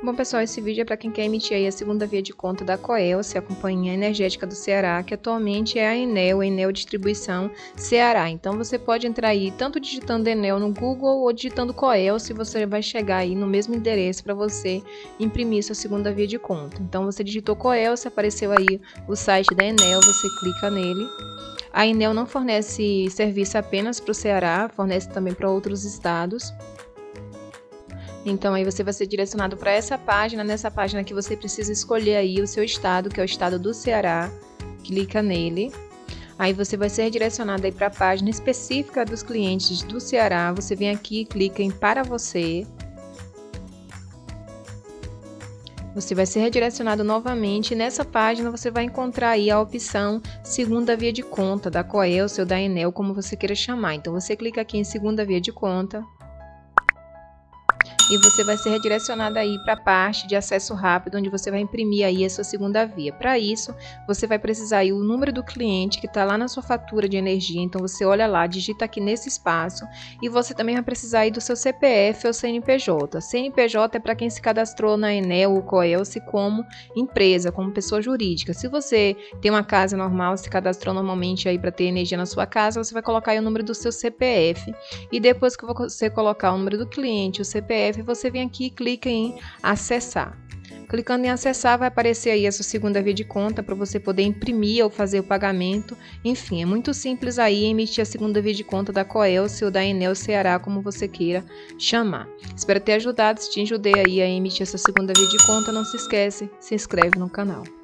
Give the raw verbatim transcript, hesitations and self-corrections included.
Bom pessoal, esse vídeo é para quem quer emitir aí a segunda via de conta da Coelce, a Companhia Energética do Ceará, que atualmente é a Enel, a Enel Distribuição Ceará. Então você pode entrar aí tanto digitando Enel no Google ou digitando Coelce, você vai chegar aí no mesmo endereço para você imprimir sua segunda via de conta. Então você digitou Coelce, apareceu aí o site da Enel, você clica nele. A Enel não fornece serviço apenas para o Ceará, fornece também para outros estados. Então aí você vai ser direcionado para essa página, nessa página que você precisa escolher aí o seu estado, que é o estado do Ceará. Clica nele. Aí você vai ser direcionado aí para a página específica dos clientes do Ceará. Você vem aqui e clica em Para Você. Você vai ser redirecionado novamente. Nessa página você vai encontrar aí a opção Segunda Via de Conta da Coelce ou da Enel, como você queira chamar. Então você clica aqui em Segunda Via de Conta. E você vai ser redirecionado aí para a parte de acesso rápido, onde você vai imprimir aí a sua segunda via. Para isso, você vai precisar aí o número do cliente que está lá na sua fatura de energia. Então você olha lá, digita aqui nesse espaço e você também vai precisar aí do seu C P F ou C N P J. C N P J é para quem se cadastrou na Enel ou Coelce como empresa, como pessoa jurídica. Se você tem uma casa normal, se cadastrou normalmente aí para ter energia na sua casa, você vai colocar aí o número do seu C P F e depois que você colocar o número do cliente, o C P F, você vem aqui e clica em acessar. Clicando em acessar, vai aparecer aí a sua segunda via de conta para você poder imprimir ou fazer o pagamento. Enfim, é muito simples aí emitir a segunda via de conta da Coelce ou da Enel Ceará, como você queira chamar. Espero ter ajudado. Se te ajudei aí a emitir essa segunda via de conta, não se esquece, se inscreve no canal.